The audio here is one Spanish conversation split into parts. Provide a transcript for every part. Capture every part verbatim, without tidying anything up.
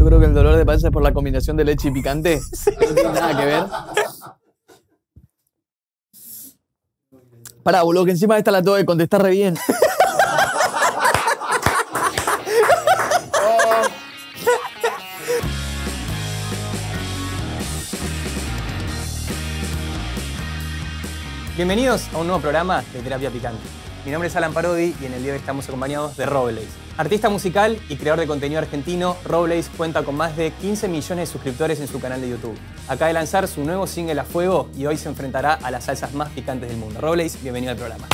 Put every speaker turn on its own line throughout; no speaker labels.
creo que el dolor de panza es por la combinación de leche y picante. No tiene nada que ver. Pará, boludo, que encima esta la tengo que contestar re bien.
Bienvenidos a un nuevo programa de Terapia Picante. Mi nombre es Alan Parodi y en el día de hoy estamos acompañados de Robles. Artista musical y creador de contenido argentino, Robles cuenta con más de quince millones de suscriptores en su canal de YouTube. Acaba de lanzar su nuevo single A Fuego y hoy se enfrentará a las salsas más picantes del mundo. Robles, bienvenido al programa.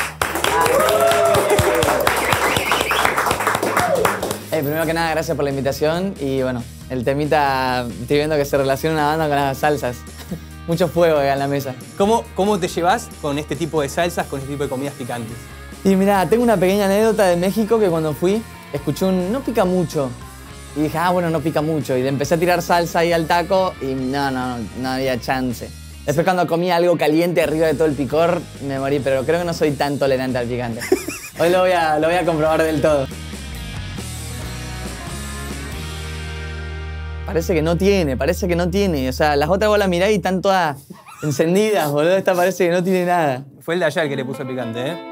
Eh, primero que nada, gracias por la invitación y bueno, el temita, estoy viendo que se relaciona una banda con las salsas. Mucho fuego acá en la mesa.
¿Cómo, ¿Cómo te llevas con este tipo de salsas, con este tipo de comidas picantes?
Y mirá, tengo una pequeña anécdota de México que cuando fui, escuché un no pica mucho. Y dije, ah, bueno, no pica mucho. Y le empecé a tirar salsa ahí al taco y no, no, no, no había chance. Después cuando comí algo caliente arriba de todo el picor, me morí, pero creo que no soy tan tolerante al picante. Hoy lo voy a, lo voy a comprobar del todo. Parece que no tiene, parece que no tiene. O sea, las otras vos las mirás y están todas encendidas, boludo. Esta parece que no tiene nada.
Fue el de allá el que le puso picante, ¿eh?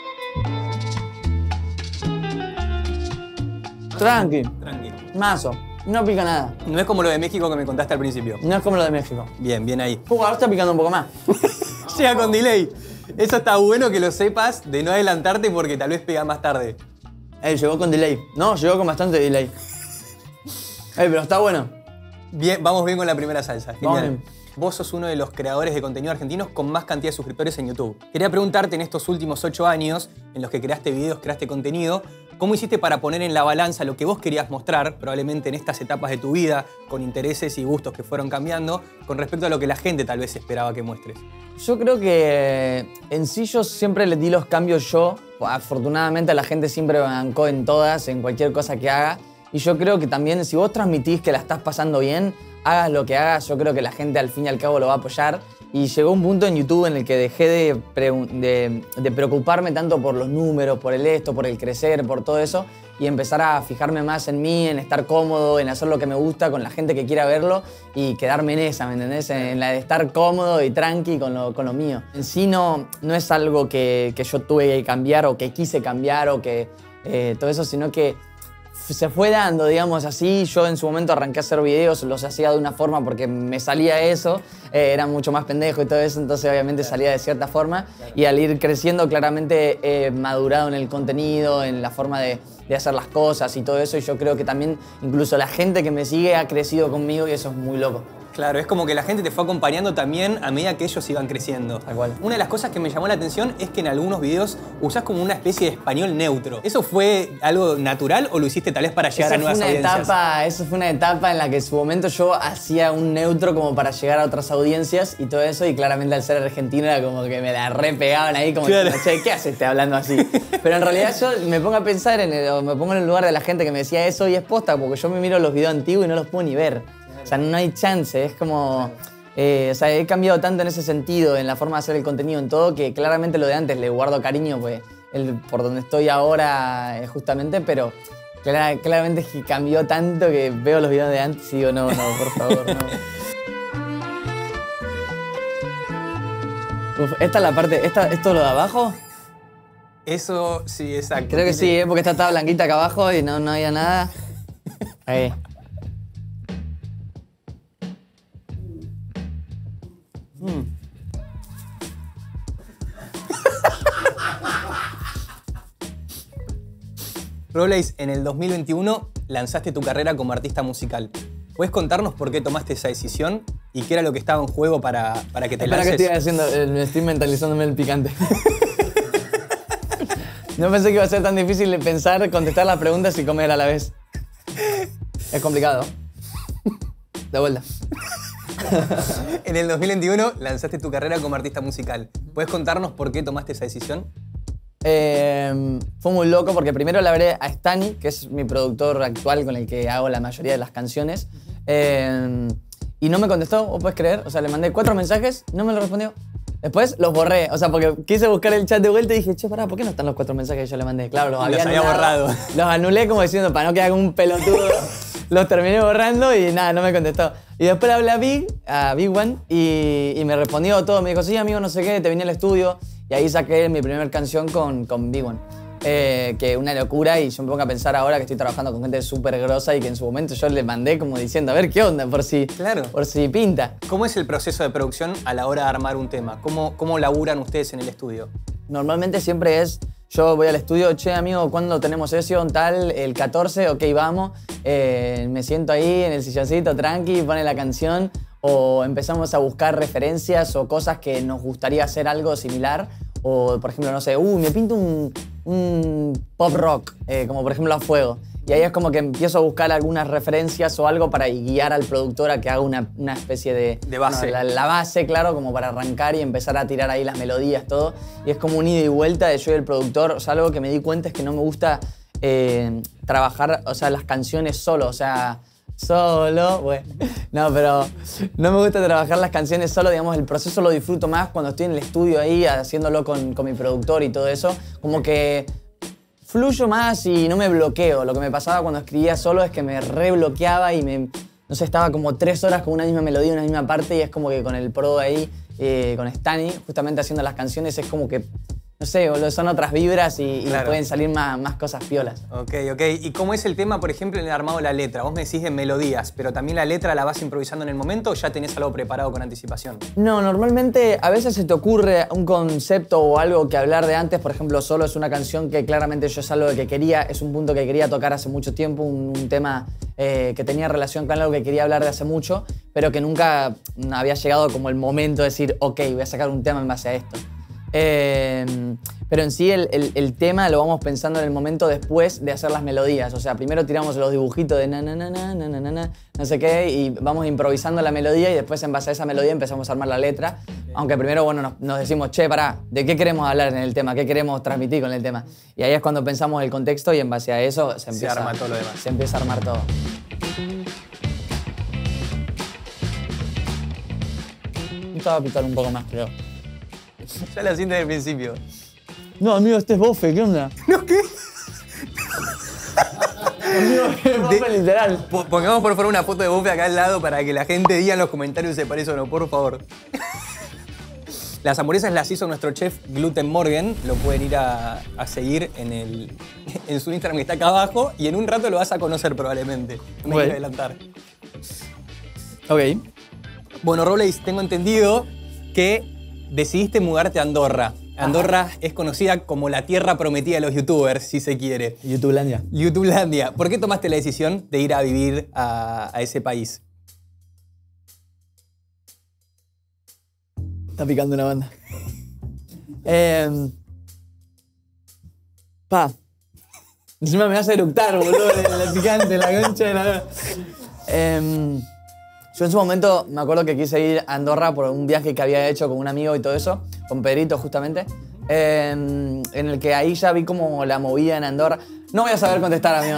Tranqui.
Tranqui.
Mazo. No pica nada.
No es como lo de México que me contaste al principio.
No es como lo de México.
Bien, bien ahí.
Uh, ahora está picando un poco más.
Llega con delay. Eso está bueno que lo sepas de no adelantarte porque tal vez pega más tarde.
Ey, llegó con delay. No, llegó con bastante delay. Ey, pero está bueno.
Bien, vamos bien con la primera salsa. Genial.
Vamos.
Vos sos uno de los creadores de contenido argentinos con más cantidad de suscriptores en YouTube. Quería preguntarte en estos últimos ocho años, en los que creaste videos, creaste contenido, ¿cómo hiciste para poner en la balanza lo que vos querías mostrar, probablemente en estas etapas de tu vida, con intereses y gustos que fueron cambiando, con respecto a lo que la gente tal vez esperaba que muestres?
Yo creo que en sí yo siempre le di los cambios yo. Afortunadamente la gente siempre me bancó en todas, en cualquier cosa que haga. Y yo creo que también si vos transmitís que la estás pasando bien, hagas lo que hagas, yo creo que la gente al fin y al cabo lo va a apoyar. Y llegó un punto en YouTube en el que dejé de, de, de preocuparme tanto por los números, por el esto, por el crecer, por todo eso, y empezar a fijarme más en mí, en estar cómodo, en hacer lo que me gusta con la gente que quiera verlo y quedarme en esa, ¿me entendés? En la de estar cómodo y tranqui con lo, con lo mío. En sí no, no es algo que, que yo tuve que cambiar o que quise cambiar o que eh, todo eso, sino que se fue dando, digamos así. Yo en su momento arranqué a hacer videos, los hacía de una forma porque me salía eso, eh, era mucho más pendejo y todo eso, entonces obviamente salía de cierta forma. Y al ir creciendo claramente he madurado en el contenido, en la forma de, de hacer las cosas y todo eso. Y yo creo que también incluso la gente que me sigue ha crecido conmigo y eso es muy loco.
Claro, es como que la gente te fue acompañando también a medida que ellos iban creciendo.
Tal cual.
Una de las cosas que me llamó la atención es que en algunos videos usás como una especie de español neutro. ¿Eso fue algo natural o lo hiciste tal vez para llegar
Esa
a nuevas
fue una
audiencias?
Etapa, eso fue una etapa en la que en su momento yo hacía un neutro como para llegar a otras audiencias y todo eso, y claramente al ser argentino era como que me la re pegaban ahí como
claro.
diciendo, che, ¿qué haces este hablando así? Pero en realidad yo me pongo a pensar, en el, o me pongo en el lugar de la gente que me decía eso y es posta, porque yo me miro los videos antiguos y no los puedo ni ver. O sea, no hay chance, es como... Eh, o sea, he cambiado tanto en ese sentido, en la forma de hacer el contenido, en todo, que claramente lo de antes le guardo cariño, pues, el, por donde estoy ahora eh, justamente, pero clara, claramente es que cambió tanto que veo los videos de antes y digo, no, no, por favor, no. Uf, esta es la parte, esta, ¿esto es lo de abajo?
Eso, sí, exacto.
Creo que sí, ¿eh? Porque esta estaba blanquita acá abajo y no, no había nada. Ahí. Mm.
Robles, en el dos mil veintiuno lanzaste tu carrera como artista musical. ¿Puedes contarnos por qué tomaste esa decisión y qué era lo que estaba en juego para, para que te
Espera
lances?
que estoy haciendo, eh, me estoy mentalizándome el picante. No pensé que iba a ser tan difícil de pensar, contestar las preguntas y comer a la vez. Es complicado. De vuelta.
En el dos mil veintiuno lanzaste tu carrera como artista musical. ¿Puedes contarnos por qué tomaste esa decisión?
Eh, fue muy loco porque primero le hablé a Stani, que es mi productor actual con el que hago la mayoría de las canciones. Eh, y no me contestó, ¿vos podés creer? O sea, le mandé cuatro mensajes, no me lo respondió. Después los borré, o sea, porque quise buscar el chat de vuelta y dije, che, pará, ¿por qué no están los cuatro mensajes que yo le mandé? Claro, los había,
Los había
anulado,
borrado.
Los anulé como diciendo, para no quedar como un pelotudo. Los terminé borrando y nada, no me contestó. Y después le hablé a Big, a Big One, y, y me respondió todo. Me dijo, sí, amigo, no sé qué, te vine al estudio. Y ahí saqué mi primera canción con, con Big One. Eh, que una locura, y yo me pongo a pensar ahora que estoy trabajando con gente súper grosa y que en su momento yo le mandé como diciendo, a ver qué onda, por si,
Claro.
por si pinta.
¿Cómo es el proceso de producción a la hora de armar un tema? ¿Cómo, cómo laburan ustedes en el estudio?
Normalmente siempre es, yo voy al estudio, che, amigo, ¿cuándo tenemos sesión? Tal, el catorce, ok, vamos. Eh, me siento ahí en el silloncito, tranqui, pone la canción. O empezamos a buscar referencias o cosas que nos gustaría hacer algo similar. O, por ejemplo, no sé, uh, me pinto un, un pop rock, eh, como por ejemplo A Fuego. Y ahí es como que empiezo a buscar algunas referencias o algo para guiar al productor a que haga una, una especie de...
De base.
no, la, la base, claro, como para arrancar y empezar a tirar ahí las melodías, todo. Y es como un ida y vuelta de yo y el productor. O sea, algo que me di cuenta es que no me gusta eh, trabajar, o sea, las canciones solo, o sea... Solo, bueno, no, pero no me gusta trabajar las canciones solo, digamos, el proceso lo disfruto más cuando estoy en el estudio ahí haciéndolo con, con mi productor y todo eso, como que fluyo más y no me bloqueo. Lo que me pasaba cuando escribía solo es que me rebloqueaba y me, no sé, estaba como tres horas con una misma melodía, una misma parte, y es como que con el pro ahí, eh, con Stani, justamente haciendo las canciones, es como que, no sé, boludo, son otras vibras y, y
Claro.
pueden salir más, más cosas piolas.
Ok, ok. ¿Y cómo es el tema, por ejemplo, en el armado de la letra? Vos me decís de melodías, pero también la letra la vas improvisando en el momento o ya tenés algo preparado con anticipación.
No, normalmente a veces se te ocurre un concepto o algo que hablar de antes. Por ejemplo, Solo es una canción que claramente yo es algo que quería, es un punto que quería tocar hace mucho tiempo, un, un tema eh, que tenía relación con algo que quería hablar de hace mucho, pero que nunca había llegado como el momento de decir, ok, voy a sacar un tema en base a esto. Eh, pero en sí el, el, el tema lo vamos pensando en el momento después de hacer las melodías. O sea, primero tiramos los dibujitos de na na na na na na na na, no sé qué, y vamos improvisando la melodía y después en base a esa melodía empezamos a armar la letra. Aunque primero, bueno, nos, nos decimos, che, pará, ¿de qué queremos hablar en el tema? ¿Qué queremos transmitir con el tema? Y ahí es cuando pensamos el contexto y en base a eso se empieza,
Se arma todo lo demás.
se empieza a armar todo. Estaba a picar un poco más, creo.
Ya la siento desde el principio.
No, amigo, este es Bofe, ¿qué onda?
¿No qué?
Amigo, es Bofe
De-
literal.
Po- Pongamos por favor una foto de Buffy acá al lado para que la gente diga en los comentarios si se parece o no, por favor. Las hamburguesas las hizo nuestro chef Gluten Morgan. Lo pueden ir a, a seguir en, el, en su Instagram que está acá abajo y en un rato lo vas a conocer probablemente. No me
Bueno.
quiero adelantar.
Ok.
Bueno, Robles, tengo entendido que decidiste mudarte a Andorra. Andorra es conocida como la tierra prometida de los youtubers, si se quiere.
YouTubelandia.
YouTubelandia. ¿Por qué tomaste la decisión de ir a vivir a, a ese país?
Está picando una banda. eh, pa. Encima me hace eructar, boludo, la picante, la concha de la... Eh, yo en su momento me acuerdo que quise ir a Andorra por un viaje que había hecho con un amigo y todo eso, con Pedrito justamente, eh, en el que ahí ya vi como la movida en Andorra. No voy a saber contestar, amigo.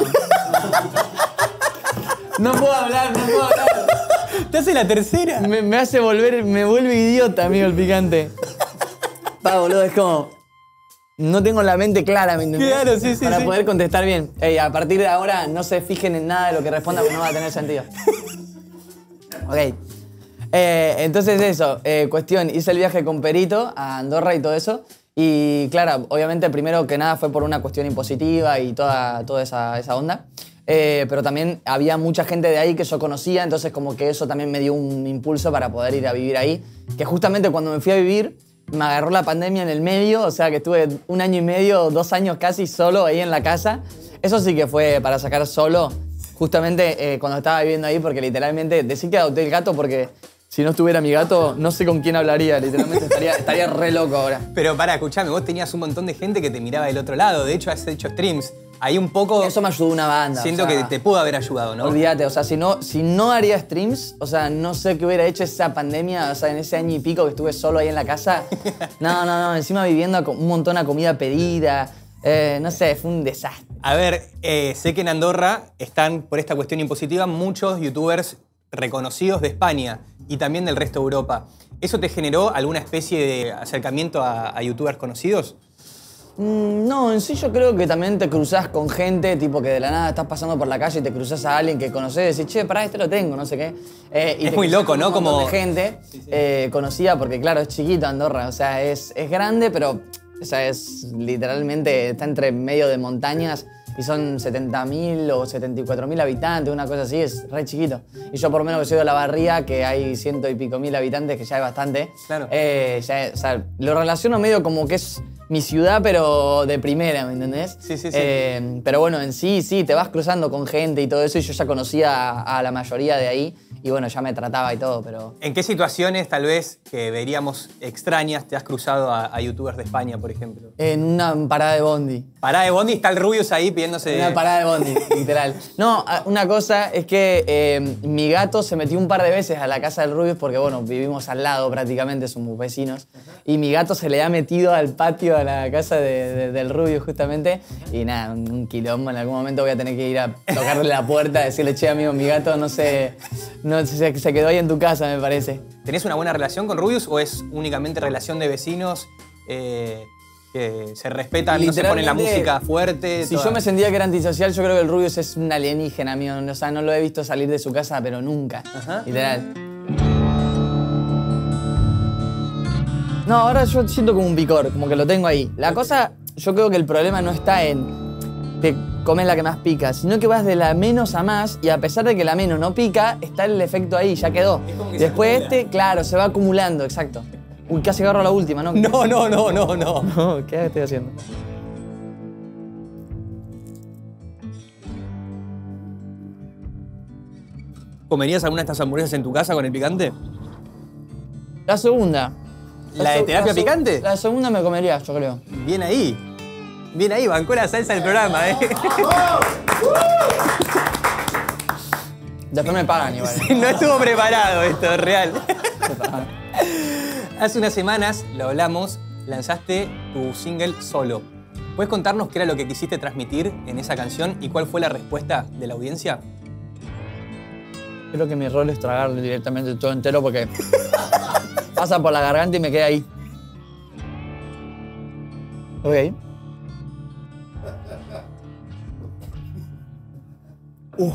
No puedo hablar, no puedo hablar.
¿Te hace la tercera?
Me, me hace volver, me vuelve idiota, amigo, el picante. Pa, boludo, es como... No tengo la mente clara, ¿me entendés?
Claro, sí, sí,
Para
sí.
poder contestar bien. Ey, a partir de ahora no se fijen en nada de lo que responda porque no va a tener sentido. Ok. Eh, entonces eso, eh, cuestión, hice el viaje con Perito a Andorra y todo eso. Y claro, obviamente primero que nada fue por una cuestión impositiva y toda, toda esa, esa onda. Eh, pero también había mucha gente de ahí que yo conocía, entonces como que eso también me dio un impulso para poder ir a vivir ahí. Que justamente cuando me fui a vivir, me agarró la pandemia en el medio, o sea que estuve un año y medio, dos años casi solo ahí en la casa. Eso sí que fue para sacar solo, justamente eh, cuando estaba viviendo ahí, porque literalmente decir que adopté el gato porque si no estuviera mi gato, no sé con quién hablaría, literalmente estaría, estaría re loco ahora.
Pero pará, escuchame, vos tenías un montón de gente que te miraba del otro lado. De hecho, has hecho streams. Ahí un poco
Eso me ayudó una banda.
siento
o sea,
que te pudo haber ayudado, ¿no?
Olvídate, o sea, si no, si no haría streams, o sea, no sé qué hubiera hecho esa pandemia, o sea, en ese año y pico que estuve solo ahí en la casa. No, no, no, encima viviendo con un montón de comida pedida, eh, no sé, fue un desastre.
A ver, eh, sé que en Andorra están, por esta cuestión impositiva, muchos youtubers reconocidos de España y también del resto de Europa. ¿Eso te generó alguna especie de acercamiento a, a youtubers conocidos?
Mm, no, en sí yo creo que también te cruzás con gente, tipo que de la nada estás pasando por la calle y te cruzás a alguien que conocés y decís, che, pará, este lo tengo, no sé qué. Eh, y
es
te
muy
cruzás
loco,
con
¿no?
Un montón
Como
de gente
sí, sí.
Eh, conocida, porque claro, es chiquito Andorra, o sea, es, es grande, pero o sea, es literalmente, está entre medio de montañas y son setenta mil o setenta y cuatro mil habitantes, una cosa así, es re chiquito. Y yo por menos que soy de La Barría, que hay ciento y pico mil habitantes, que ya es bastante,
Claro.
eh, ya es- o sea, lo relaciono medio como que es mi ciudad, pero de primera, ¿me entendés?
Sí, sí, sí.
Eh, pero bueno, en sí, sí, te vas cruzando con gente y todo eso, y yo ya conocía a, a la mayoría de ahí, y bueno, ya me trataba y todo, pero...
¿En qué situaciones, tal vez, que veríamos extrañas, te has cruzado a, a youtubers de España, por ejemplo?
En una parada de bondi.
Pará de bondi, está el Rubius ahí pidiéndose...
Una parada de bondi, literal. No, a- una cosa es que eh, mi gato se metió un par de veces a la casa del Rubius porque, bueno, vivimos al lado prácticamente, somos vecinos. Y mi gato se le ha metido al patio a la casa de- de- del Rubius justamente. Y nada, un, un quilombo. En algún momento voy a tener que ir a tocarle la puerta, decirle, che, amigo, mi gato no sé, no se, se quedó ahí en tu casa, me parece.
¿Tenés una buena relación con Rubius o es únicamente relación de vecinos eh, que se respetan, no se pone la
Literalmente,
música fuerte?
Si
toda-
yo me sentía que era antisocial, yo creo que el Rubius es un alienígena, amigo. O sea, no lo he visto salir de su casa, pero nunca.
Ajá.
Literal. No, ahora yo siento como un picor, como que lo tengo ahí. La cosa, yo creo que el problema no está en que comes la que más pica, sino que vas de la menos a más y a pesar de que la menos no pica, está el efecto ahí, ya quedó.
Es como que se
Después
acumula.
este, claro, se va acumulando, exacto. Uy, casi agarro la última, ¿no?
No, no, no, no, no.
No, ¿qué estoy haciendo?
¿Comerías alguna de estas hamburguesas en tu casa con el picante?
La segunda.
¿La de
seg-
terapia
seg-
picante?
La segunda me comería, yo creo.
Bien ahí. Bien ahí, bancó la salsa del programa, ¿eh?
Después me pagan igual.
No estuvo preparado esto, es real. Hace unas semanas, lo hablamos, lanzaste tu single Solo. ¿Puedes contarnos qué era lo que quisiste transmitir en esa canción y cuál fue la respuesta de la audiencia?
Creo que mi rol es tragarle directamente todo entero porque pasa por la garganta y me queda ahí. Ok. Uh.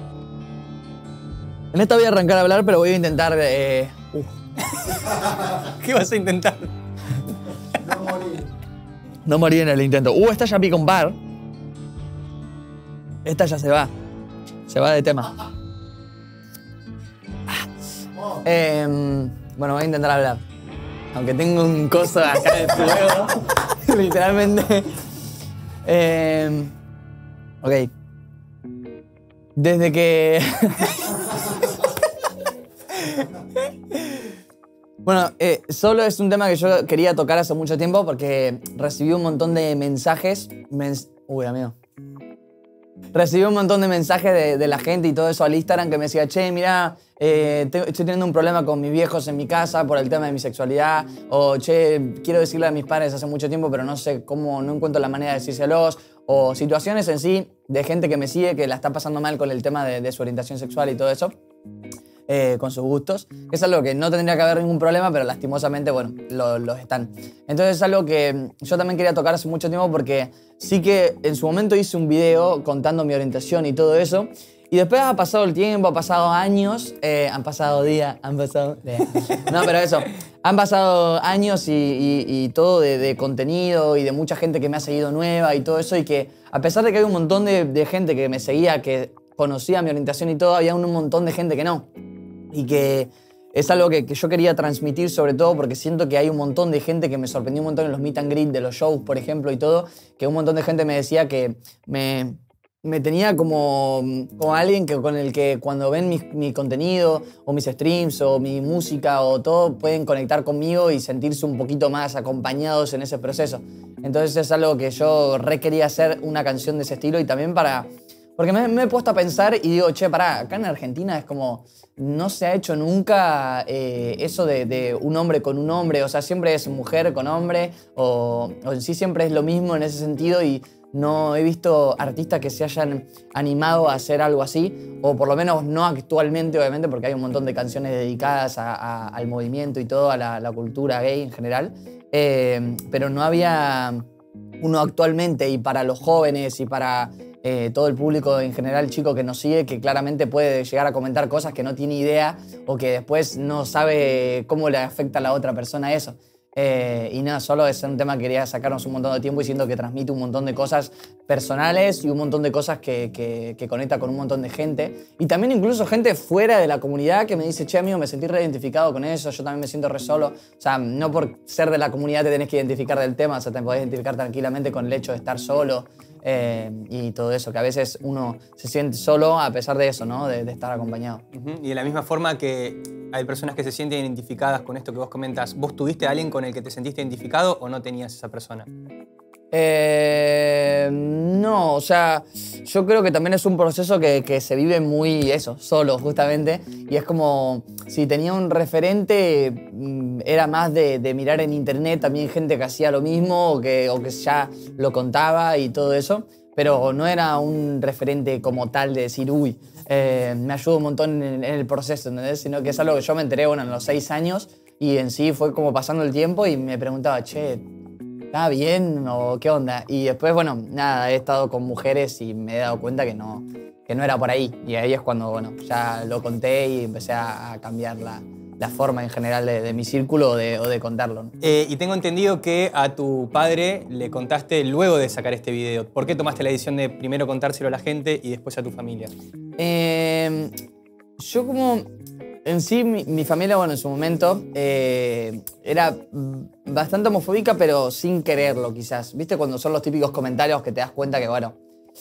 En esta voy a arrancar a hablar, pero voy a intentar... Eh, uh.
¿Qué vas a intentar?
No morir en el intento. Uh, esta ya pica un par. Esta ya se va. Se va de tema. Ah. Em, bueno, voy a intentar hablar. Aunque tengo un coso acá de fuego. Literalmente. Em, ok. Desde que... Bueno, eh, Solo es un tema que yo quería tocar hace mucho tiempo porque recibí un montón de mensajes. Mens Uy, amigo. Recibí un montón de mensajes de, de la gente y todo eso al Instagram que me decía, che, mirá, eh, te- estoy teniendo un problema con mis viejos en mi casa por el tema de mi sexualidad. O, che, quiero decirle a mis padres hace mucho tiempo, pero no sé cómo, no encuentro la manera de decírselos. O situaciones en sí de gente que me sigue que la está pasando mal con el tema de, de su orientación sexual y todo eso. Eh, con sus gustos, que es algo que no tendría que haber ningún problema, pero lastimosamente, bueno, lo- los están. Entonces es algo que yo también quería tocar hace mucho tiempo porque sí que en su momento hice un video contando mi orientación y todo eso, y después ha pasado el tiempo, ha pasado años, eh, han pasado días, han pasado... No, pero eso, han pasado años y, y- y todo de, de contenido y de mucha gente que me ha seguido nueva y todo eso, y que a pesar de que hay un montón de, de gente que me seguía, que conocía mi orientación y todo, había un montón de gente que no. Y que es algo que, que yo quería transmitir sobre todo porque siento que hay un montón de gente que me sorprendió un montón en los meet and greet de los shows, por ejemplo, y todo, que un montón de gente me decía que me, me tenía como, como alguien que, con el que cuando ven mi, mi contenido o mis streams o mi música o todo, pueden conectar conmigo y sentirse un poquito más acompañados en ese proceso. Entonces es algo que yo re quería hacer una canción de ese estilo y también para... Porque me, me he puesto a pensar y digo, che, pará, acá en Argentina es como, no se ha hecho nunca eh, eso de, de un hombre con un hombre, o sea, siempre es mujer con hombre, o, o en sí siempre es lo mismo en ese sentido y no he visto artistas que se hayan animado a hacer algo así, o por lo menos no actualmente, obviamente, porque hay un montón de canciones dedicadas a, a, al movimiento y todo, a la, la cultura gay en general, eh, pero no había uno actualmente, y para los jóvenes y para eh, todo el público en general chico que nos sigue, que claramente puede llegar a comentar cosas que no tiene idea o que después no sabe cómo le afecta a la otra persona eso. Eh, y nada, solo es un tema que quería sacarnos un montón de tiempo y siento que transmite un montón de cosas personales y un montón de cosas que, que, que conecta con un montón de gente. Y también incluso gente fuera de la comunidad que me dice, che, amigo, me sentí reidentificado con eso, yo también me siento re solo. O sea, no por ser de la comunidad te tenés que identificar del tema, o sea, te podés identificar tranquilamente con el hecho de estar solo eh, y todo eso, que a veces uno se siente solo a pesar de eso, ¿no? De, de estar acompañado.
Uh-huh. Y de la misma forma que hay personas que se sienten identificadas con esto que vos comentas, ¿vos tuviste a alguien con el que te sentiste identificado o no tenías esa persona?
Eh, no, o sea, yo creo que también es un proceso que, que se vive muy eso, solo justamente, y es como si tenía un referente, era más de, de mirar en internet también gente que hacía lo mismo o que, o que ya lo contaba y todo eso, pero no era un referente como tal de decir, uy, eh, me ayudó un montón en, en el proceso, ¿entendés? Sino que es algo que yo me enteré, bueno, en los seis años y en sí fue como pasando el tiempo y me preguntaba, che, ¿está bien o qué onda? Y después, bueno, nada, he estado con mujeres y me he dado cuenta que no, que no era por ahí. Y ahí es cuando, bueno, ya lo conté y empecé a, a cambiar la, la forma en general de, de mi círculo o de, o de contarlo, ¿no?
Eh, y tengo entendido que a tu padre le contaste luego de sacar este video. ¿Por qué tomaste la decisión de primero contárselo a la gente y después a tu familia?
Eh, yo como... En sí, mi, mi familia, bueno, en su momento eh, era bastante homofóbica, pero sin quererlo, quizás. ¿Viste? Cuando son los típicos comentarios que te das cuenta que, bueno...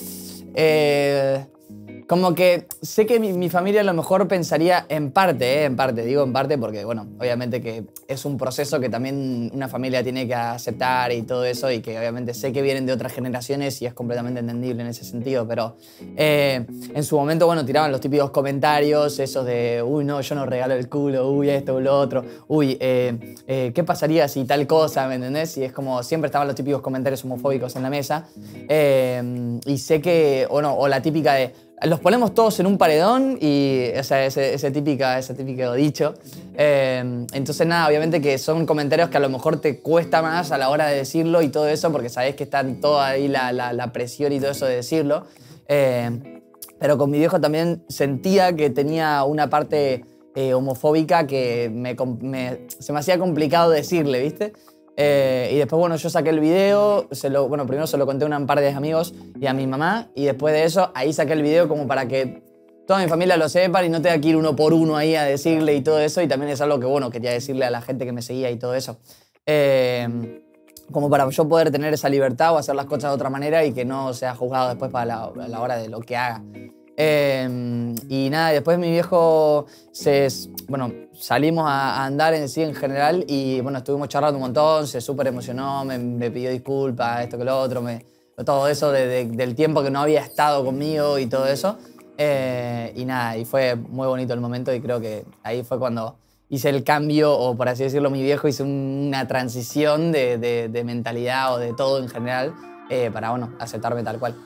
Eh, como que sé que mi, mi familia a lo mejor pensaría en parte, eh, en parte, digo en parte porque, bueno, obviamente que es un proceso que también una familia tiene que aceptar y todo eso, y que obviamente sé que vienen de otras generaciones y es completamente entendible en ese sentido, pero eh, en su momento, bueno, tiraban los típicos comentarios, esos de, uy, no, yo no regalo el culo, uy, esto o lo otro, uy, eh, eh, ¿qué pasaría si tal cosa, me entendés? Y es como, siempre estaban los típicos comentarios homofóbicos en la mesa, eh, y sé que, o no, o la típica de, los ponemos todos en un paredón y, o sea, ese, ese, típica, ese típico dicho. Eh, entonces, nada, obviamente que son comentarios que a lo mejor te cuesta más a la hora de decirlo y todo eso, porque sabés que está toda ahí la, la, la presión y todo eso de decirlo. Eh, pero con mi viejo también sentía que tenía una parte eh, homofóbica que me, me, se me hacía complicado decirle, ¿viste? Eh, y después, bueno, yo saqué el video, se lo, bueno, primero se lo conté a un par de amigos y a mi mamá, y después de eso, ahí saqué el video como para que toda mi familia lo sepa y no tenga que ir uno por uno ahí a decirle y todo eso, y también es algo que, bueno, quería decirle a la gente que me seguía y todo eso. Eh, como para yo poder tener esa libertad o hacer las cosas de otra manera y que no sea juzgado después para la, a la hora de lo que haga. Eh, y nada, después mi viejo, se, bueno, salimos a, a andar en sí en general y bueno, estuvimos charlando un montón, se súper emocionó, me, me pidió disculpas, esto que lo otro, me, todo eso de, de, del tiempo que no había estado conmigo y todo eso. Eh, y nada, y fue muy bonito el momento y creo que ahí fue cuando hice el cambio, o por así decirlo, mi viejo hizo una transición de, de, de mentalidad o de todo en general eh, para, bueno, aceptarme tal cual.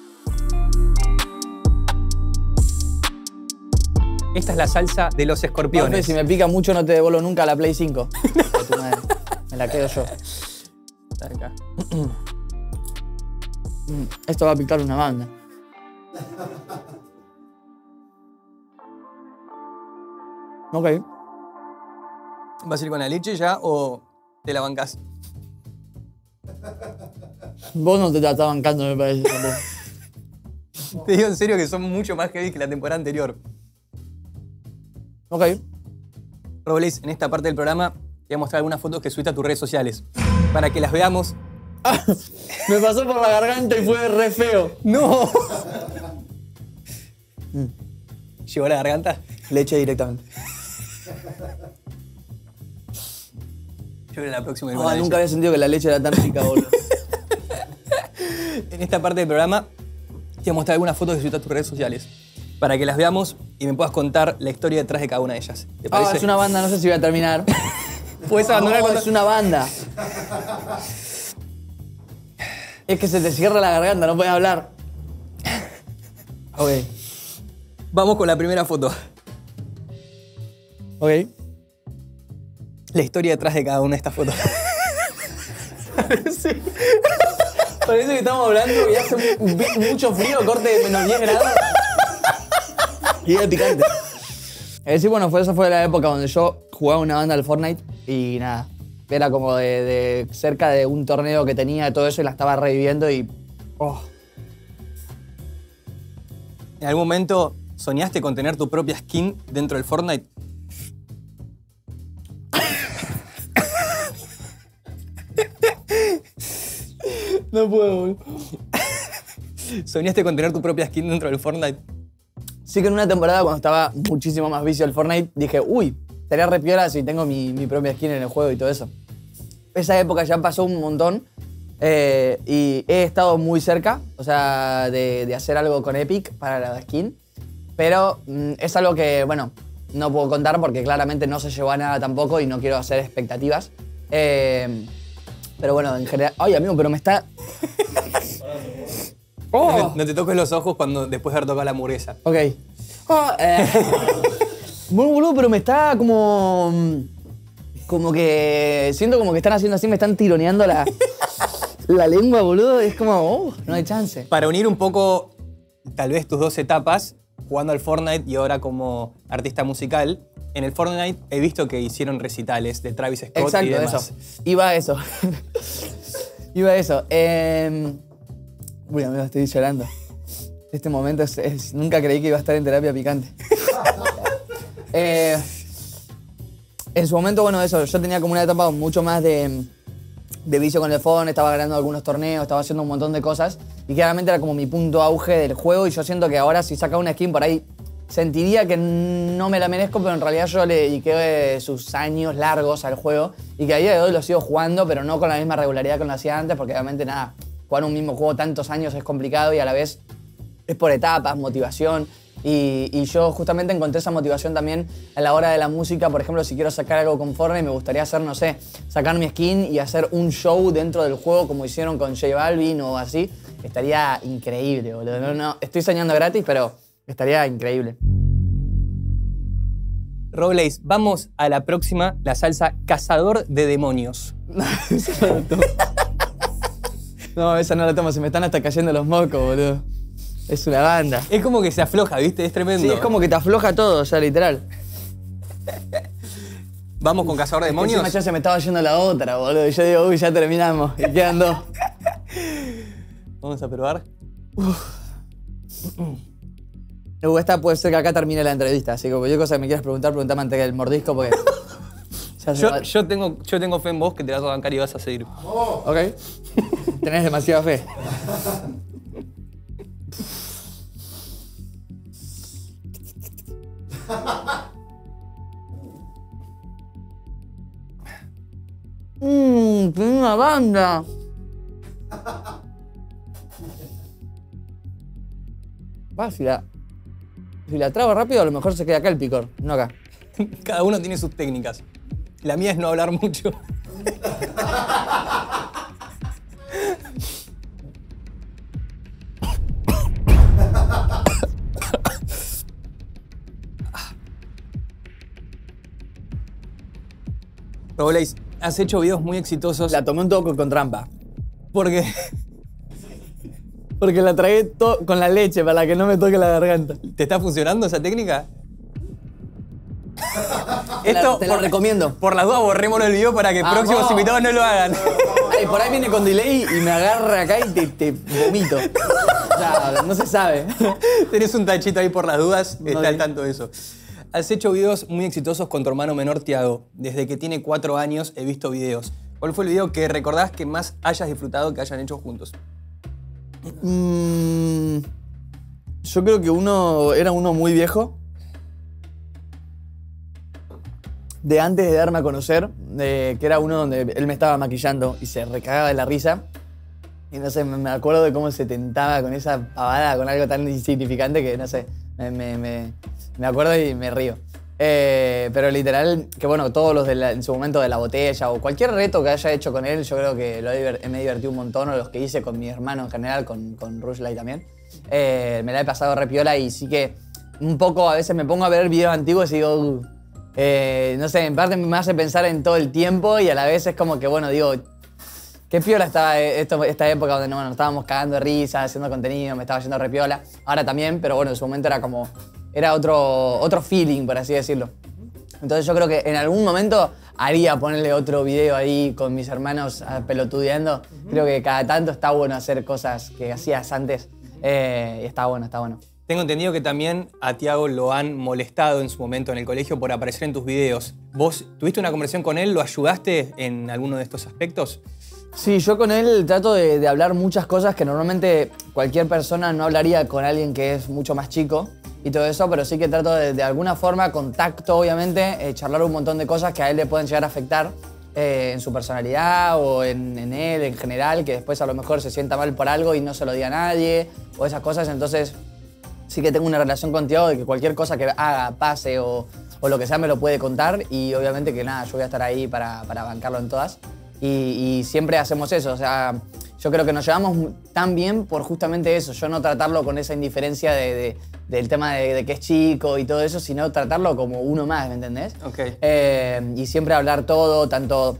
Esta es la salsa de los escorpiones.
Papi, si me pica mucho no te devuelvo nunca la Play cinco. Tu madre. Me la quedo yo.
Acá.
Esto va a picar una banda. Ok.
¿Vas a ir con la leche ya o te la bancás?
Vos no te la estás bancando, me parece.
Te digo en serio que son mucho más heavy que la temporada anterior.
Ok.
Robles, en esta parte del programa te voy a mostrar algunas fotos que subiste a tus redes sociales para que las veamos.
Ah, me pasó por la garganta y fue re feo.
¡No! ¿Llegó a la garganta?
Leche directamente.
Yo creo que la próxima...
No, nunca había sentido que la leche era tan rica, boludo.
En esta parte del programa te voy a mostrar algunas fotos que subiste a tus redes sociales para que las veamos y me puedas contar la historia detrás de cada una de ellas. ¿Te parece?
Ah, es una banda, no sé si voy a terminar.
Puedes abandonar
no,
cuando...
es una banda. Es que se te cierra la garganta, no puedes hablar. Ok.
Vamos con la primera foto.
Ok.
La historia detrás de cada una de estas fotos.
Sí. Parece que estamos hablando y hace mucho frío, corte de menos diez grados. Y es picante. Es decir, bueno, fue, esa fue la época donde yo jugaba una banda del Fortnite y nada. Era como de, de cerca de un torneo que tenía de todo eso y la estaba reviviendo y... Oh.
¿En algún momento soñaste con tener tu propia skin dentro del Fortnite?
No puedo, boludo.
¿Soñaste con tener tu propia skin dentro del Fortnite?
Sí que en una temporada cuando estaba muchísimo más vicio al Fortnite, dije, uy, estaría re piola si tengo mi, mi propia skin en el juego y todo eso. Esa época ya pasó un montón eh, y he estado muy cerca, o sea, de, de hacer algo con Epic para la skin, pero mm, es algo que, bueno, no puedo contar porque claramente no se llevó a nada tampoco y no quiero hacer expectativas. Eh, pero bueno, en general... Ay, amigo, pero me está...
Oh. No, te, no te toques los ojos cuando después de haber tocado la hamburguesa.
Ok. Oh, eh. Bueno, boludo, pero me está como... Como que... Siento como que están haciendo así, me están tironeando la, la lengua, boludo. Es como, oh, no hay chance.
Para unir un poco, tal vez, tus dos etapas, jugando al Fortnite y ahora como artista musical, en el Fortnite he visto que hicieron recitales de Travis Scott.
Exacto,
y demás.
eso. Iba a eso. Iba a eso. Eh... Uy, amigo, estoy llorando. Este momento es, es... Nunca creí que iba a estar en terapia picante. eh, en su momento, bueno, eso, yo tenía como una etapa mucho más de, de vicio con el phone, estaba ganando algunos torneos, estaba haciendo un montón de cosas y claramente era como mi punto auge del juego y yo siento que ahora si saca una skin por ahí sentiría que no me la merezco, pero en realidad yo le dediqué sus años largos al juego y que a día de hoy lo sigo jugando, pero no con la misma regularidad que lo hacía antes, porque obviamente nada, jugar un mismo juego tantos años es complicado y a la vez es por etapas, motivación. Y, y yo justamente encontré esa motivación también a la hora de la música. Por ejemplo, si quiero sacar algo con Fortnite, me gustaría hacer, no sé, sacar mi skin y hacer un show dentro del juego como hicieron con J Balvin o así. Estaría increíble, boludo. No, no, estoy soñando gratis, pero estaría increíble.
Robles, vamos a la próxima, la salsa Cazador de Demonios.
No, esa no la tomo, se me están hasta cayendo los mocos, boludo. Es una banda.
Es como que se afloja, ¿viste? Es tremendo.
Sí, es como que te afloja todo, o sea, literal.
¿Vamos con Cazador de Demonios?
Encima ya se me estaba yendo la otra, boludo. Y yo digo, uy, ya terminamos. Y quedan dos.
Vamos a probar.
Uh, esta puede ser que acá termine la entrevista, así que cualquier cosa que me quieras preguntar, preguntame antes del mordisco porque... ya se
Yo,
va.
yo, tengo, yo tengo fe en vos que te vas a bancar y vas a seguir.
Ok. Tenés demasiada fe. Mmm, tiene una banda. Va, si la, si la trago rápido, a lo mejor se queda acá el picor, no acá.
Cada uno tiene sus técnicas. La mía es no hablar mucho. Robles, has hecho videos muy exitosos.
La tomé un toque con trampa.
Porque
Porque la tragué to- con la leche para que no me toque la garganta.
¿Te está funcionando esa técnica?
Te la, te la
por,
recomiendo.
Por las dudas, borrémoslo el video para que
Ah,
próximos
no.
invitados no lo hagan.
Ay, por ahí viene con delay y me agarra acá y te, te vomito. O sea, no se sabe.
Tenés un tachito ahí por las dudas, está
Ok.
al tanto de eso. Has hecho videos muy exitosos con tu hermano menor, Tiago. Desde que tiene cuatro años he visto videos. ¿Cuál fue el video que recordás que más hayas disfrutado que hayan hecho juntos?
Mm, yo creo que uno era uno muy viejo. De antes de darme a conocer, de, que era uno donde él me estaba maquillando y se recagaba de la risa. Y no sé, me me acuerdo de cómo se tentaba con esa pavada, con algo tan insignificante que no sé, me, me, me, me acuerdo y me río. Eh, pero literal, que bueno, todos los de la- en su momento de la botella o cualquier reto que haya hecho con él, yo creo que lo he diver- me he divertido un montón, o los que hice con mi hermano en general, con, con Rushlight también. Eh, me la he pasado re piola y sí que un poco a veces me pongo a ver videos antiguos y digo, uh, eh, no sé, en parte me hace pensar en todo el tiempo y a la vez es como que, bueno, digo, qué piola estaba esto, esta época donde no, nos estábamos cagando de risa, haciendo contenido, me estaba yendo re piola. Ahora también, pero bueno, en su momento era como, era otro, otro feeling, por así decirlo. Entonces yo creo que en algún momento haría ponerle otro video ahí con mis hermanos ah, pelotudeando. Uh-huh. Creo que cada tanto está bueno hacer cosas que hacías antes. Eh, y está bueno, está bueno.
Tengo entendido que también a Tiago lo han molestado en su momento en el colegio por aparecer en tus videos. ¿Vos tuviste una conversación con él? ¿Lo ayudaste en alguno de estos aspectos?
Sí, yo con él trato de, de hablar muchas cosas que normalmente cualquier persona no hablaría con alguien que es mucho más chico y todo eso, pero sí que trato de, de alguna forma, con tacto obviamente, eh, charlar un montón de cosas que a él le pueden llegar a afectar eh, en su personalidad o en, en él en general, que después a lo mejor se sienta mal por algo y no se lo diga a nadie o esas cosas. Entonces sí que tengo una relación con Tiago de que cualquier cosa que haga, pase o, o lo que sea me lo puede contar y obviamente que nada, yo voy a estar ahí para, para bancarlo en todas. Y, y siempre hacemos eso, o sea, yo creo que nos llevamos tan bien por justamente eso, yo no tratarlo con esa indiferencia de, de, del tema de, de que es chico y todo eso, sino tratarlo como uno más, ¿me entendés?
Okay.
Eh, y siempre hablar todo, tanto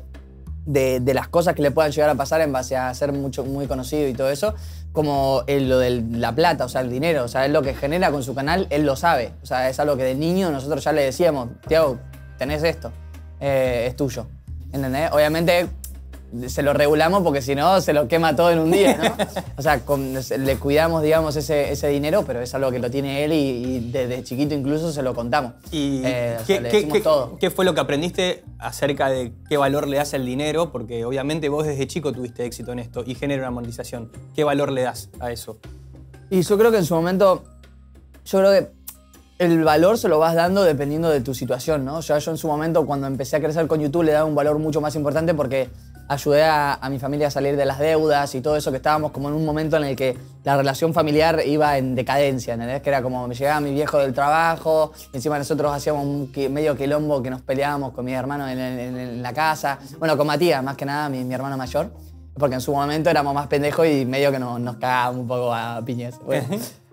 de, de las cosas que le puedan llegar a pasar en base a ser mucho, muy conocido y todo eso, como el, lo de la plata, o sea, el dinero, o sea, él lo que genera con su canal, él lo sabe, o sea, es algo que de niño nosotros ya le decíamos, Tiago, tenés esto, eh, es tuyo, ¿entendés? Obviamente se lo regulamos porque si no se lo quema todo en un día, ¿no? O sea, con, le cuidamos, digamos, ese, ese dinero, pero es algo que lo tiene él y, y desde chiquito incluso se lo contamos.
¿Y
eh, o
qué,
sea, le
qué,
decimos
qué,
todo.
qué fue lo que aprendiste acerca de qué valor le das al dinero? Porque obviamente vos desde chico tuviste éxito en esto y genera una monetización. ¿Qué valor le das a eso?
Y yo creo que en su momento, yo creo que el valor se lo vas dando dependiendo de tu situación, ¿no? O sea, yo en su momento cuando empecé a crecer con YouTube le daba un valor mucho más importante porque ayudé a, a mi familia a salir de las deudas y todo eso, que estábamos como en un momento en el que la relación familiar iba en decadencia, ¿entendés? Que era como me llegaba mi viejo del trabajo, y encima nosotros hacíamos un qui- medio quilombo que nos peleábamos con mis hermanos en, en- en la casa. Bueno, con Matías, más que nada, mi, mi hermano mayor, porque en su momento éramos más pendejos y medio que nos, nos cagábamos un poco a piñas. Bueno,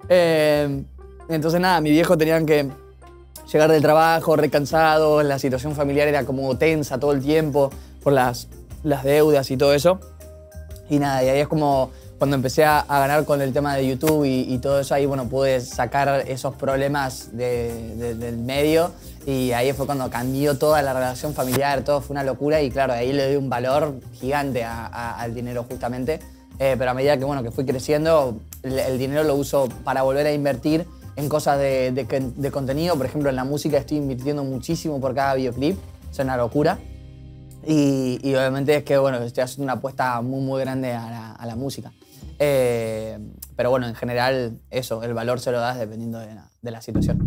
eh, entonces nada, mi viejo tenían que llegar del trabajo recansado, la situación familiar era como tensa todo el tiempo por las las deudas y todo eso. Y nada, y ahí es como cuando empecé a, a ganar con el tema de YouTube y, y todo eso, ahí bueno, pude sacar esos problemas de, de, del medio y ahí fue cuando cambió toda la relación familiar, todo fue una locura y claro, ahí le di un valor gigante a, a, al dinero justamente. Eh, pero a medida que, bueno, que fui creciendo, el, el dinero lo uso para volver a invertir en cosas de, de, de contenido. Por ejemplo, en la música estoy invirtiendo muchísimo por cada videoclip, es una locura. Y, y obviamente es que, bueno, estoy haciendo una apuesta muy, muy grande a la, a la música. Eh, pero bueno, en general, eso, el valor se lo das dependiendo de la, de la situación.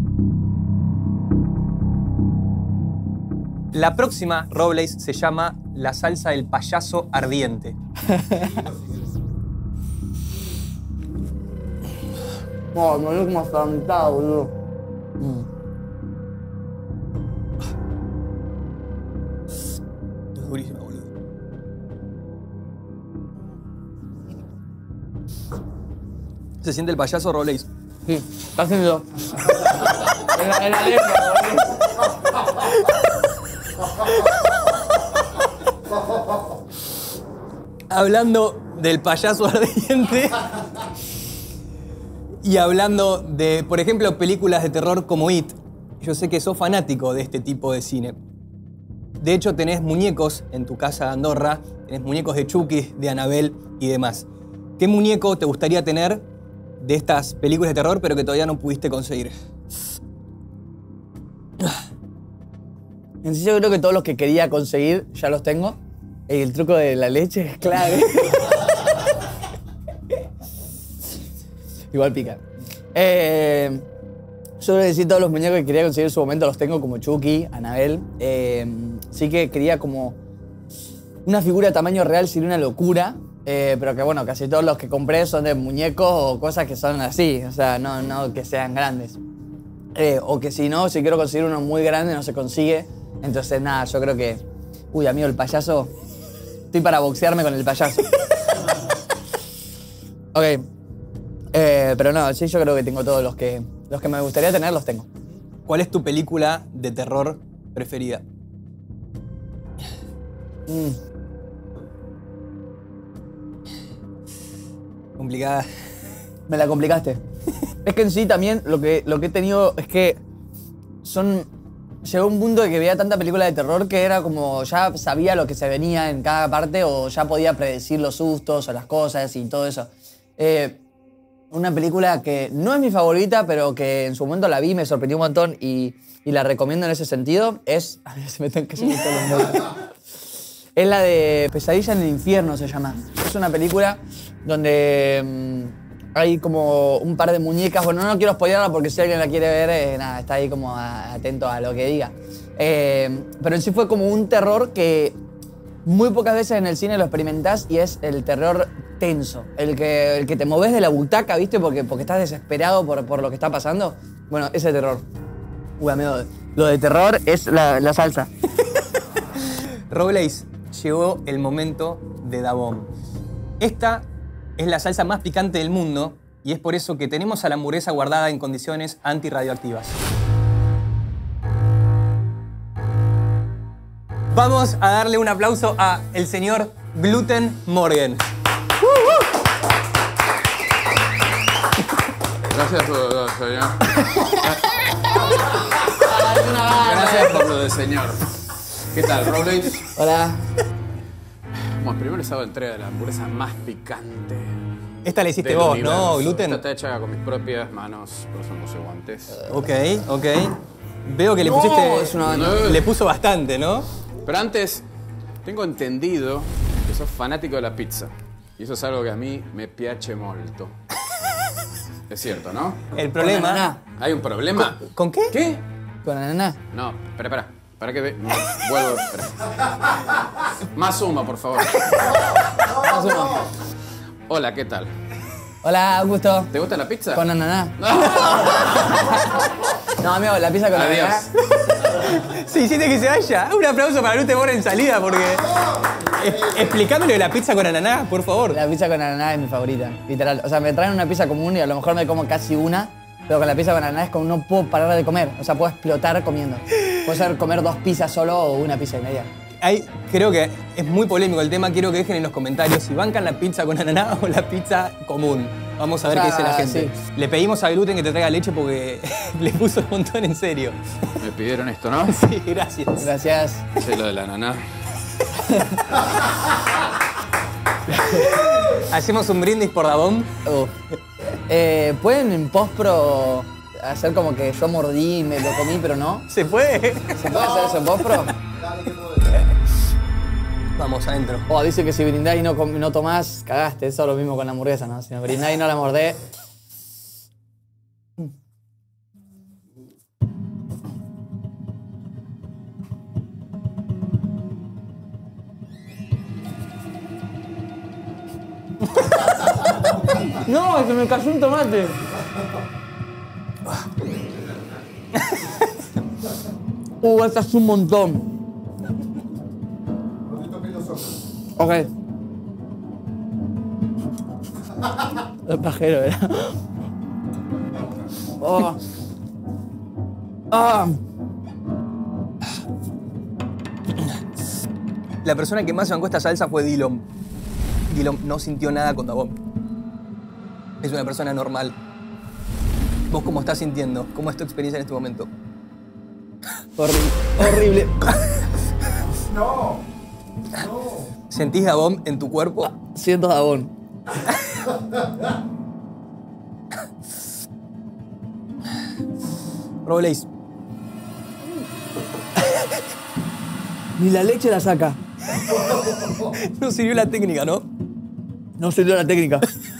La próxima Robles se llama La salsa del payaso ardiente.
Oh, me veo como afrontado, boludo. Mm.
Es durísima, boludo. ¿Se siente el payaso, Robles?
Sí, está haciendo. En la, en la lengua, boludo.
Hablando del payaso ardiente y hablando de, por ejemplo, películas de terror como It, yo sé que sos fanático de este tipo de cine. De hecho, tenés muñecos en tu casa de Andorra, tenés muñecos de Chucky, de Annabelle y demás. ¿Qué muñeco te gustaría tener de estas películas de terror, pero que todavía no pudiste conseguir?
En sí, yo creo que todos los que quería conseguir ya los tengo. Y el truco de la leche es clave. Igual pica. Eh, yo creo que sí, todos los muñecos que quería conseguir en su momento los tengo, como Chucky, Annabelle. Eh, sí que quería como una figura de tamaño real, sería una locura. Eh, pero que bueno, casi todos los que compré son de muñecos o cosas que son así. O sea, no, no que sean grandes. Eh, o que si no, si quiero conseguir uno muy grande, no se consigue. Entonces, nada, yo creo que... Uy, amigo, el payaso... Estoy para boxearme con el payaso. Ok. Eh, pero no, sí, yo creo que tengo todos los que, los que me gustaría tener, los tengo.
¿Cuál es tu película de terror preferida?
Mm.
Complicada.
Me la complicaste. Es que en sí también lo que, lo que he tenido es que son... Llegó un punto de que veía tanta película de terror que era como ya sabía lo que se venía en cada parte o ya podía predecir los sustos o las cosas y todo eso. Eh, una película que no es mi favorita, pero que en su momento la vi, me sorprendió un montón y, y la recomiendo en ese sentido, es... A ver, se me están cayendo todos los modos. Es la de Pesadilla en el infierno, se llama. Es una película donde mmm, hay como un par de muñecas. Bueno, no quiero spoilerla porque si alguien la quiere ver, eh, nada, está ahí como a, atento a lo que diga. Eh, pero en sí fue como un terror que muy pocas veces en el cine lo experimentás y es el terror tenso. El que, el que te moves de la butaca, ¿viste? Porque, porque estás desesperado por, por lo que está pasando. Bueno, ese terror. Uy, amigo, lo de terror es la, la salsa.
Robles, llegó el momento de Dabom. Esta es la salsa más picante del mundo y es por eso que tenemos a la hamburguesa guardada en condiciones antirradioactivas. Vamos a darle un aplauso a el señor Gluten Morgan.
Gracias, señor. Gracias por lo de señor. ¿Qué tal, Robles?
Hola.
Bueno, primero les hago entrega de la hamburguesa más picante.
Esta la hiciste
del
vos,
universo.
¿no, Gluten?
Esta está hecha con mis propias manos, por eso no usé guantes.
Ok, ok. Veo que le
No,
pusiste...
es una-
Le puso bastante, ¿no?
Pero antes, tengo entendido que sos fanático de la pizza. Y eso es algo que a mí me piace molto. Es cierto, ¿no?
El
Con ananá.
problema...
¿Hay un problema?
¿Con, ¿con qué?
¿Qué?
Con ananá.
No, espera, espera. Para que ve... no, vuelvo, espera. Más humo, por favor.
Más uno.
Hola, ¿qué tal?
Hola, Augusto.
¿Te gusta la pizza?
Con ananá. No, amigo, la pizza con
Adiós.
ananá.
Sí, hiciste que se vaya. Un aplauso para Gluten Morgan en salida porque... Es- explícame lo de la pizza con ananá, por favor.
La pizza con ananá es mi favorita, literal. O sea, me traen una pizza común y a lo mejor me como casi una, pero con la pizza con ananá es como no puedo parar de comer. O sea, puedo explotar comiendo. Puedo ser comer dos pizzas solo o una pizza y media.
Hay, creo que es muy polémico el tema. Quiero que dejen en los comentarios si bancan la pizza con ananá o la pizza común. Vamos a ver
O sea,
qué dice la gente.
sí.
Le pedimos a Gluten que te traiga leche porque le puso un montón en serio.
Me pidieron esto, ¿no?
Sí, gracias.
Gracias.
Sí, lo de la naná.
Hacemos un brindis por Dabom.
Uf. Eh, ¿Pueden en postpro hacer como que yo mordí y me lo comí, pero no?
¿Se puede?
¿Se puede hacer eso en postpro?
Vamos, adentro.
Oh, dice que si brindás y no, com- no tomás, cagaste. Eso es lo mismo con la hamburguesa, ¿no? Si no brindás y no la mordés... ¡No! ¡Se me cayó un tomate! Uh, esta es un montón. Ok. El pajero, ¿verdad? Oh. Ah.
La persona que más se bancó esta salsa fue Dillon. Dillon no sintió nada con Dabom. Es una persona normal. ¿Vos cómo estás sintiendo? ¿Cómo es tu experiencia en este momento?
Horrible. Horrible.
¿Sentís Dabom en tu cuerpo?
Siento jabón.
Robles,
Ni la leche la saca.
no sirvió la técnica, ¿no?
No sirvió la técnica.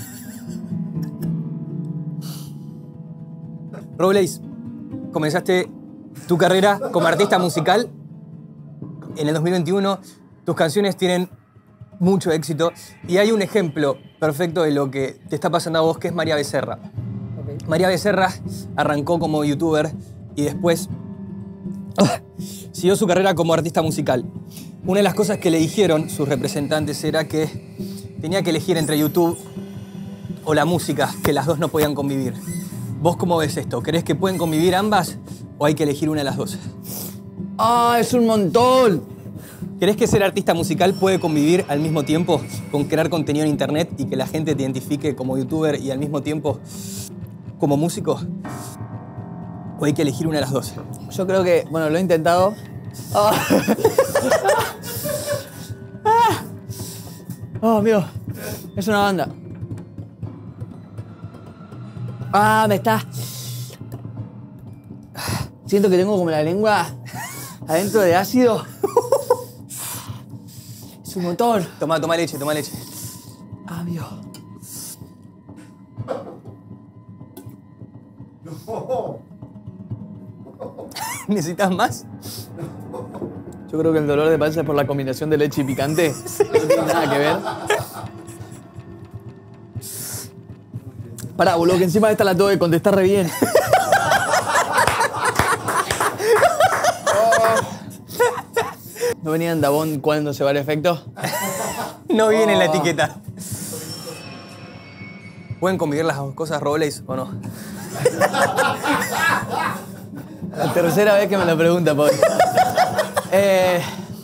Robles, comenzaste tu carrera como artista musical. En el dos mil veintiuno tus canciones tienen mucho éxito y hay un ejemplo perfecto de lo que te está pasando a vos, que es María Becerra. María Becerra arrancó como youtuber y después siguió su carrera como artista musical. Una de las cosas que le dijeron sus representantes era que tenía que elegir entre YouTube o la música, que las dos no podían convivir. ¿Vos cómo ves esto? ¿Crees que pueden convivir ambas o hay que elegir una de las dos?
¡Ah, es un montón!
¿Crees que ser artista musical puede convivir al mismo tiempo con crear contenido en internet y que la gente te identifique como youtuber y al mismo tiempo como músico? ¿O hay que elegir una de las dos?
Yo creo que, bueno, lo he intentado. Oh, oh amigo, es una banda. Ah, me está... Siento que tengo como la lengua adentro de ácido. Es un montón.
Toma, toma leche, toma leche.
Ah, amigo.
¿Necesitas más?
Yo creo que el dolor de panza es por la combinación de leche y picante. No tiene nada que ver. Pará, boludo, que encima de esta la tengo que contestar re bien. ¿No venía en Dabón cuando se va el efecto?
No viene en la etiqueta. ¿Pueden convivir las dos cosas, Robles, o no?
La tercera vez que me lo pregunta, Paul. Eh,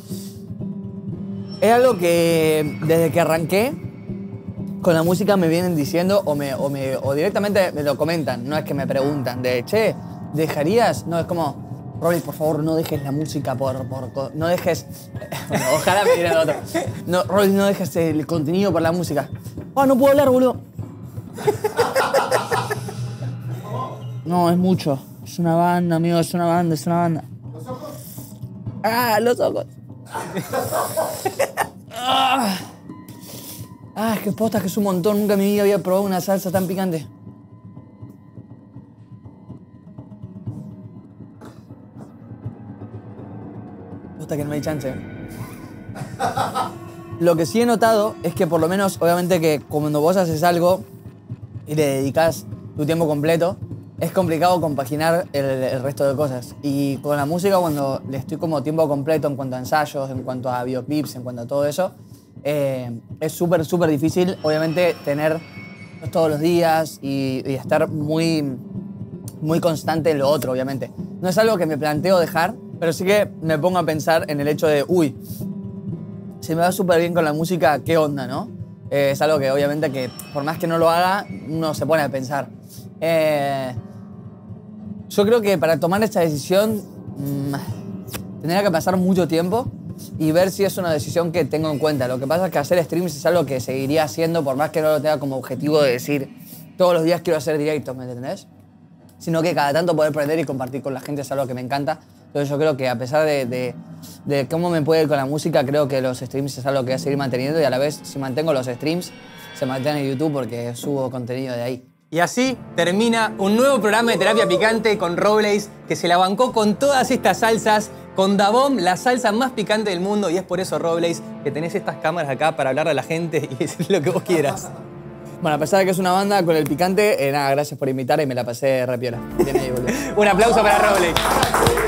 es algo que desde que arranqué con la música me vienen diciendo o, me, o, me, o directamente me lo comentan. No es que me preguntan de, che, ¿dejarías? No, es como, Robles, por favor, no dejes la música por... por no dejes... Bueno, ojalá me digan otro. No, Robles, no dejes el contenido por la música. Ah, oh, no puedo hablar, boludo. No, es mucho. Es una banda, amigo, es una banda, es una banda. ¿Los ojos? Ah, los ojos. ah. ah, es que posta que es un montón. Nunca en mi vida había probado una salsa tan picante. Posta que no me hay chance. Lo que sí he notado es que por lo menos, obviamente que cuando vos haces algo y le dedicás tu tiempo completo, es complicado compaginar el, el resto de cosas. Y con la música, cuando le estoy como tiempo completo en cuanto a ensayos, en cuanto a videoclips, en cuanto a todo eso, eh, es súper, súper difícil, obviamente, tener todos los días y, y estar muy, muy constante en lo otro, obviamente. No es algo que me planteo dejar, pero sí que me pongo a pensar en el hecho de, uy, si me va súper bien con la música, ¿qué onda, no? Eh, es algo que, obviamente, que por más que no lo haga, uno se pone a pensar. Eh, Yo creo que para tomar esta decisión mmm, tendría que pasar mucho tiempo y ver si es una decisión que tengo en cuenta. Lo que pasa es que hacer streams es algo que seguiría haciendo por más que no lo tenga como objetivo de decir todos los días quiero hacer directos, ¿me entendés? Sino que cada tanto poder aprender y compartir con la gente es algo que me encanta. Entonces yo creo que a pesar de, de, de cómo me puede ir con la música, creo que los streams es algo que voy a seguir manteniendo y a la vez si mantengo los streams se mantiene en YouTube porque subo contenido de ahí.
Y así termina un nuevo programa de Terapia Picante con Robles, que se la bancó con todas estas salsas, con Dabón, la salsa más picante del mundo, y es por eso, Robles, que tenés estas cámaras acá para hablarle a la gente y decir lo que vos quieras.
Bueno, a pesar de que es una banda con el picante, eh, nada, gracias por invitarme y me la pasé re piola. Bien ahí, boludo.
Un aplauso para Robles.